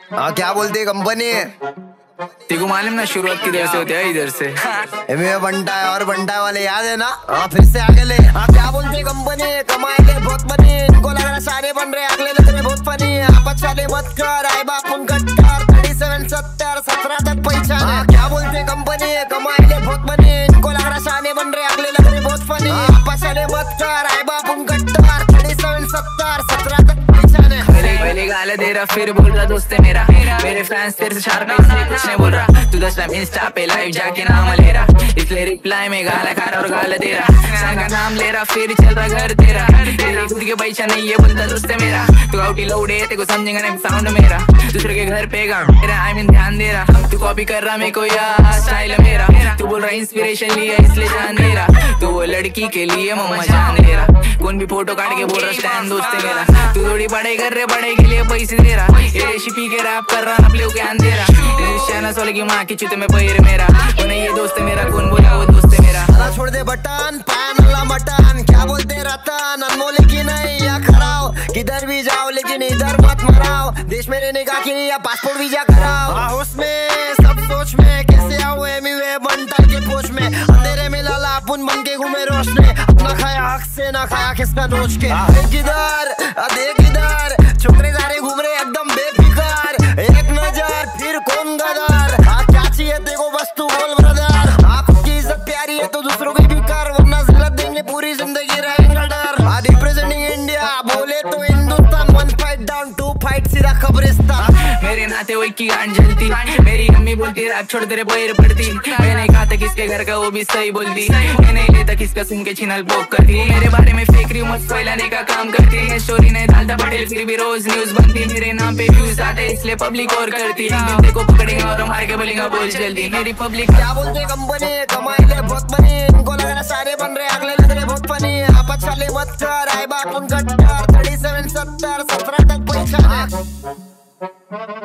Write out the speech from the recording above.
हाँ क्या बोलती है कंपनी? तेको मालूम ना शुरुआत किधर से होती है? इधर से। मैं बंटा है और बंटा वाले याद है ना? हाँ फिर से आगे ले। हाँ क्या बोलती है कंपनी? कमाए ले बहुत बनी, इनको लग रहा सारे बन रहे, अगले लग रहे बहुत फनी। आपस वाले मत कर, आए बाप उन कट्टर 37 70 17 तक पहचान। हाँ क्या बोलती है कंपनी? कमाए ले बहुत बनी, इनको लग रहा सारे बन रहे, अगले लग रहे बहुत फनी। आपस वाले मत कर, आए बाप उन कट्टर 37 70 17 तक पहचान है। पहले गाल दे रहा फिर बोल रहा दोस्त है मेरा, मेरे फैंस तेरे से शार्प इसलिए कुछ नहीं बोल रहा। तू 10 टाइम इंस्टा पे लाइव जाके नाम ले रहा, इसलिए रिप्लाई में गाला खा रहा और गाल दे रहा। सन का नाम ले रहा फिर चल रहा घर तेरा, तेरी खुद के पैसा नहीं ये बोलता दोस्त है मेरा। तू आउटी लौड़े तेको समझेगा नहीं साउंड मेरा, दूसरे के घर पे गाँव मेरा आई मीन ध्यान दे रहा। तू कॉपी कर रहा मेरे को यार स्टाइल है मेरा, तू बोल रहा इंस्पिरेशन लिया इसलिए जान दे रहा। तू वो लड़की के लिए मम्मा जान दे रहा, कौन भी फोटो काट के बोल रहा स्टैंड दोस्त है मेरा। तू थोड़ी पढ़ाई कर रहे, पढ़ाई के लिए पैसे दे रहा, ये रेसिपी के रैप कर रहा नपले ज्ञान दे रहा। सोले की माँ की चित में पैर मेरा, नहीं ये दोस्त है मेरा, कौन बोला वो दोस्त है मेरा। छोड़ दे बटन पैन अल्लाह मटन, क्या बोलते रतन अनमोल की नहीं या खराओ। किधर भी जाओ लेकिन इधर मत मराओ, देश में रहने का कि या पासपोर्ट वीजा कराओ। उसमें सब सोच में कैसे आओ एमिवे बनता के पोच में, अंधेरे में लाला अपन बन के घूमे रोशने, अपना खाया हक से ना खाया किसका नोच के। किधर देख इधर छोकरे सारे घूम रहे एकदम बेफिकर, एक नजर फिर कौन गदर। क्या चाहिए देखो बस तू बोल ब्रदर, आपकी की इज्जत प्यारी है तो दूसरों की भी कर, वरना जिल्लत देंगे पूरी जिंदगी रहेगा डर। रिप्रेजेंटिंग इंडिया बोले तो हिंदुस्तान, 1 फाइट डाउन 2 फाइट सीधा कब्रिस्तान। मेरे नाते वही की गांड जलती, मेरी अम्मी बोलती रात छोड़ तेरे पैर पड़ती। मैंने कहा था किसके घर का वो भी सही बोलती, मैं नहीं लेता किसका सुन के छिनल पोक करती। मेरे बारे में फेक रूमर्स फैलाने का काम करती है, स्टोरी नहीं डालता पटेल फिर भी रोज न्यूज बनती। मेरे नाम पे व्यूज आते इसलिए पब्लिक और करती, देखो पकड़ेंगे और मार के बोलेंगे बोल जल्दी। मेरी पब्लिक क्या बोलते कंपनी? कमाई ले बहुत बनी, इनको लग रहा सारे बन रहे, अगले लग रहे बहुत फनी। आपस वाले मत कर, आए बाप उन कट्टर 37 70 17 तक पहचान है।